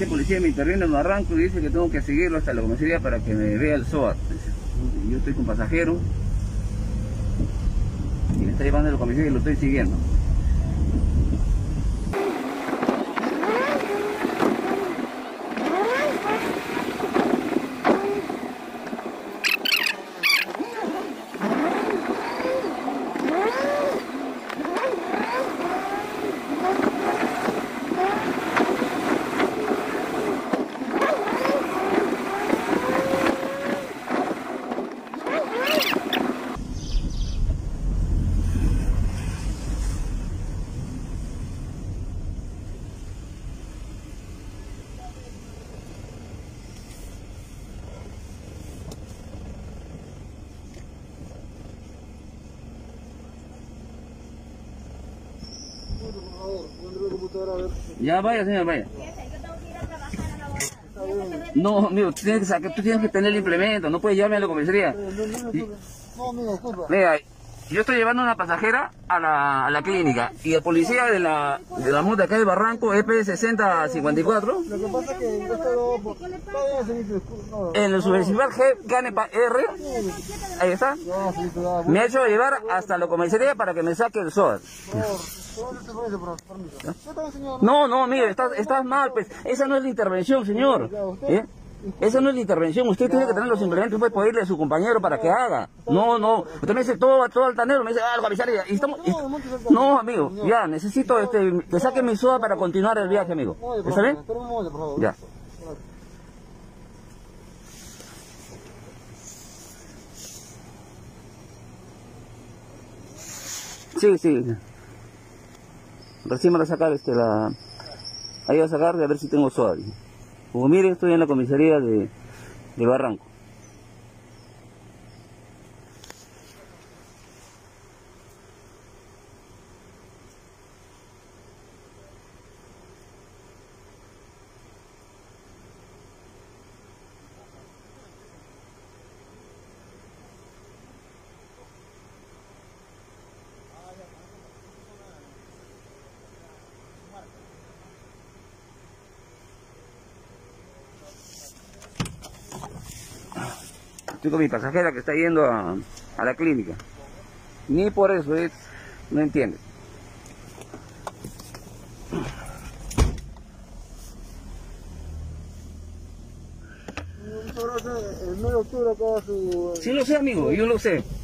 este policía me interviene en Barranco y dice que tengo que seguirlo hasta la comisaría para que me vea el SOAT. Yo estoy con pasajero y me está llevando a la comisaría y lo estoy siguiendo. Ya vaya, señor, vaya. No, amigo, tú tienes que tener el implemento, no puedes llevarme a la comisaría. No, amigo, disculpa. Mira, yo estoy llevando a una pasajera a la clínica y el policía de la multa acá de Barranco, EP6054. Lo que pasa es que yo estoy... En el subversival G, Canepa R, ahí está, me ha hecho llevar hasta la comisaría para que me saque el SOAT. No, mire, estás mal, pues, esa no es la intervención, señor. Esa no es la intervención, usted tiene que tener los implementos, puede pedirle a su compañero para que haga. No, usted me dice todo altanero, me dice, la comisaría, y estamos... No, amigo, ya, necesito que saque mi SOAT para continuar el viaje, amigo. ¿Está bien? Ya. Sí. Recién me va a sacar ahí va a sacar de a ver si tengo SOAT. Como mire, estoy en la comisaría de Barranco. Estoy con mi pasajera que está yendo a la clínica. Ni por eso no entiende. El 9 de octubre acaba su... Sí lo sé, amigo, yo lo sé.